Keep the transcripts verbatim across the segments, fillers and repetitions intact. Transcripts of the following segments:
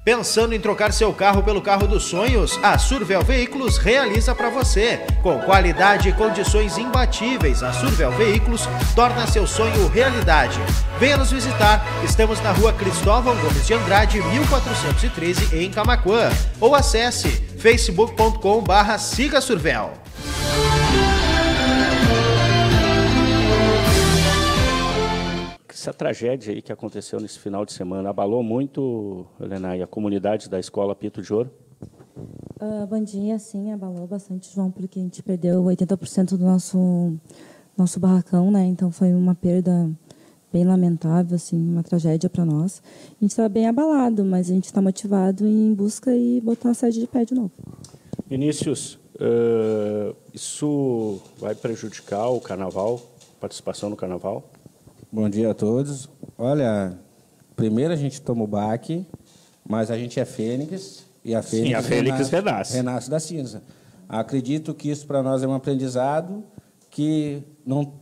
Pensando em trocar seu carro pelo carro dos sonhos? A Survel Veículos realiza para você. Com qualidade e condições imbatíveis, a Survel Veículos torna seu sonho realidade. Venha nos visitar. Estamos na rua Cristóvão Gomes de Andrade, mil quatrocentos e treze, em Camaquã. Ou acesse facebook ponto com barra siga Survel. Essa tragédia aí que aconteceu nesse final de semana abalou muito, Helena, e a comunidade da Escola Apito de Ouro? Uh, bom dia, sim, abalou bastante, João, porque a gente perdeu oitenta por cento do nosso, nosso barracão, né? Então foi uma perda bem lamentável, assim, uma tragédia para nós. A gente estava bem abalado, mas a gente está motivado em busca e botar a sede de pé de novo. Vinícius, uh, isso vai prejudicar o carnaval, participação no carnaval? Bom dia a todos. Olha, primeiro a gente toma o baque, mas a gente é fênix e a fênix, Sim, a fênix renasce, renasce. renasce da cinza. Acredito que isso para nós é um aprendizado que não,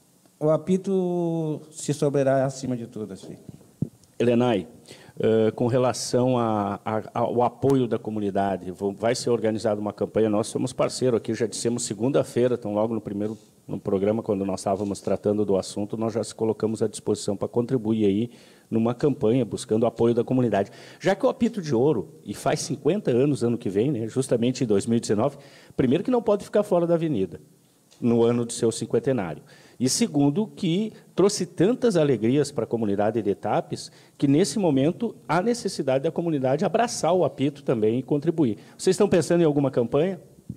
o apito se soberá acima de tudo. Assim. Helenay, uh, com relação a, a, ao apoio da comunidade, vai ser organizada uma campanha, nós somos parceiro aqui, já dissemos segunda-feira, então logo no primeiro no programa, quando nós estávamos tratando do assunto, nós já se colocamos à disposição para contribuir aí numa campanha, buscando o apoio da comunidade. Já que o Apito de Ouro, e faz cinquenta anos ano que vem, né, justamente em dois mil e dezenove, primeiro que não pode ficar fora da avenida, no ano do seu cinquentenário. E segundo, que trouxe tantas alegrias para a comunidade de Etapes, que nesse momento há necessidade da comunidade abraçar o Apito também e contribuir. Vocês estão pensando em alguma campanha?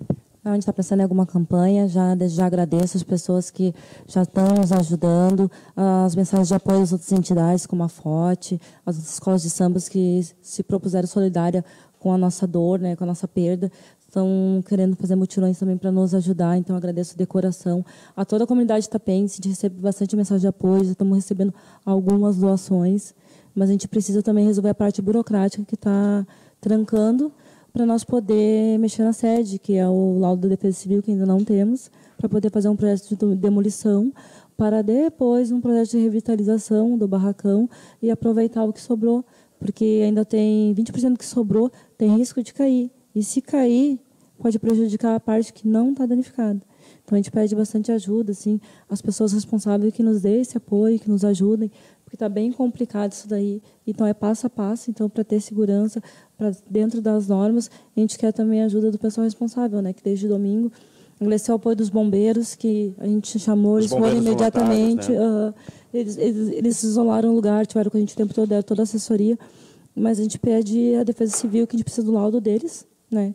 A gente está pensando em alguma campanha, já, já agradeço as pessoas que já estão nos ajudando, as mensagens de apoio das outras entidades, como a F O T, as outras escolas de sambas que se propuseram solidária com a nossa dor, né, com a nossa perda, estão querendo fazer mutirões também para nos ajudar, então agradeço de coração a toda a comunidade tapense, a gente recebe bastante mensagem de apoio, já estamos recebendo algumas doações, mas a gente precisa também resolver a parte burocrática que está trancando, para nós poder mexer na sede, que é o laudo da Defesa Civil, que ainda não temos, para poder fazer um projeto de demolição, para depois um projeto de revitalização do barracão e aproveitar o que sobrou, porque ainda tem vinte por cento que sobrou, tem risco de cair. E se cair, pode prejudicar a parte que não está danificada. Então, a gente pede bastante ajuda, assim, às pessoas responsáveis que nos dêem esse apoio, que nos ajudem, porque está bem complicado isso daí. Então, é passo a passo, então, para ter segurança, para dentro das normas, a gente quer também a ajuda do pessoal responsável, né, que desde domingo, agradecer o apoio dos bombeiros, que a gente chamou, eles foram imediatamente, né? uh, eles, eles, eles isolaram o lugar, tiveram com a gente o tempo todo, deram toda a assessoria, mas a gente pede à Defesa Civil, que a gente precisa do laudo deles, né?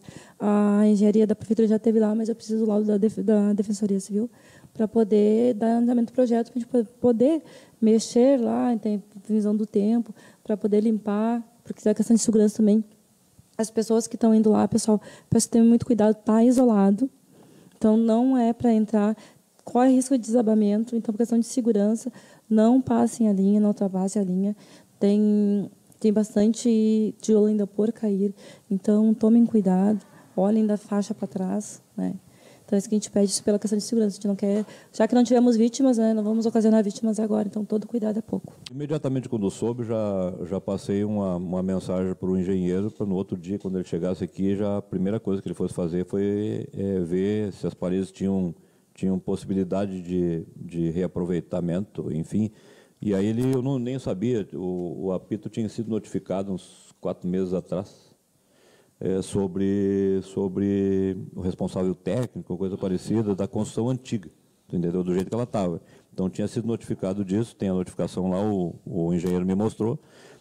A engenharia da prefeitura já esteve lá, mas eu preciso do laudo da, def da Defensoria Civil para poder dar andamento do projeto, para a gente poder mexer lá, tem visão do tempo, para poder limpar, porque é questão de segurança também. As pessoas que estão indo lá, pessoal, peço que tenham muito cuidado, está isolado, então não é para entrar, corre risco de desabamento, então, por questão de segurança, não passem a linha, não ultrapassem a linha, tem... Tem bastante tijolo ainda por cair, então tomem cuidado, olhem da faixa para trás, né? Então, é isso que a gente pede isso pela questão de segurança. A gente não quer, já que não tivemos vítimas, né, não vamos ocasionar vítimas agora, então todo cuidado é pouco. Imediatamente quando eu soube, já, já passei uma, uma mensagem para o engenheiro, para no outro dia, quando ele chegasse aqui, já a primeira coisa que ele fosse fazer foi é, ver se as paredes tinham, tinham possibilidade de, de reaproveitamento, enfim. E aí ele, eu não, nem sabia, o, o Apito tinha sido notificado uns quatro meses atrás é, sobre, sobre o responsável técnico, coisa parecida, da construção antiga, entendeu? Do jeito que ela estava. Então tinha sido notificado disso, tem a notificação lá, o, o engenheiro me mostrou,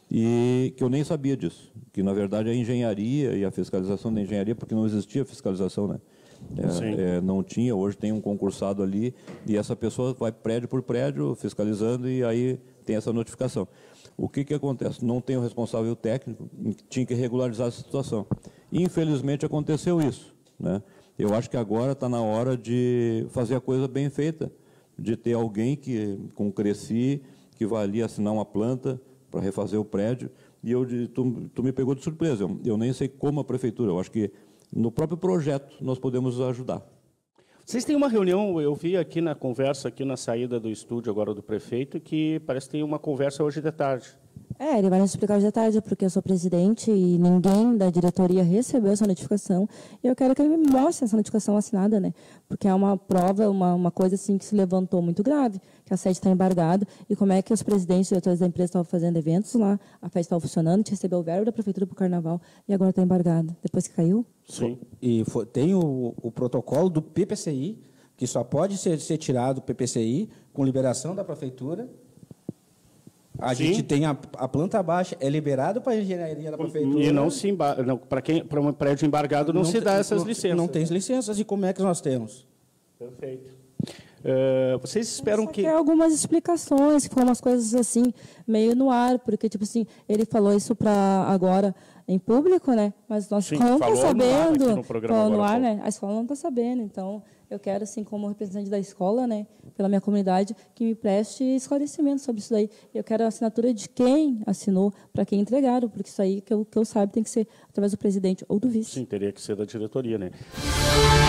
e que eu nem sabia disso, que na verdade a engenharia e a fiscalização da engenharia, porque não existia fiscalização, né? É, é, não tinha, hoje tem um concursado ali e essa pessoa vai prédio por prédio fiscalizando e aí tem essa notificação. O que, que acontece? Não tem o responsável técnico, tinha que regularizar essa situação. Infelizmente aconteceu isso, né? Eu acho que agora está na hora de fazer a coisa bem feita, de ter alguém que, com Cresci, que vai ali assinar uma planta para refazer o prédio. E eu, tu, tu me pegou de surpresa, eu, eu nem sei como a prefeitura, eu acho que no próprio projeto nós podemos ajudar. Vocês têm uma reunião, eu vi aqui na conversa, aqui na saída do estúdio agora do prefeito, que parece que tem uma conversa hoje de tarde É, ele vai nos explicar hoje à tarde, porque eu sou presidente e ninguém da diretoria recebeu essa notificação. E eu quero que ele me mostre essa notificação assinada, né? Porque é uma prova, uma, uma coisa assim que se levantou muito grave, que a sede está embargada. E como é que os presidentes e diretores da empresa estavam fazendo eventos lá, a festa estava funcionando, a gente recebeu o verbo da prefeitura para o carnaval e agora está embargada. Depois que caiu? Sim. E foi, tem o, o protocolo do P P C I, que só pode ser, ser tirado do P P C I com liberação da prefeitura. A Sim. gente tem a, a planta baixa, é liberado para a engenharia da prefeitura. E não se embar... não, para quem para um prédio embargado não, não se dá essas não, licenças. Não tem licenças. E como é que nós temos? Perfeito. Uh, vocês esperam Só que... que algumas explicações, que foram umas coisas assim, meio no ar, porque, tipo assim, ele falou isso para agora em público, né? Mas nossa Sim, escola não está falou no ar sabendo. aqui no programa Falou no agora, ar, falou. né? A escola não está sabendo. Então, eu quero, assim, como representante da escola, né, pela minha comunidade, que me preste esclarecimento sobre isso daí. Eu quero a assinatura de quem assinou, para quem entregaram, porque isso aí, que eu, que eu saiba, tem que ser através do presidente ou do vice. Sim, teria que ser da diretoria, né?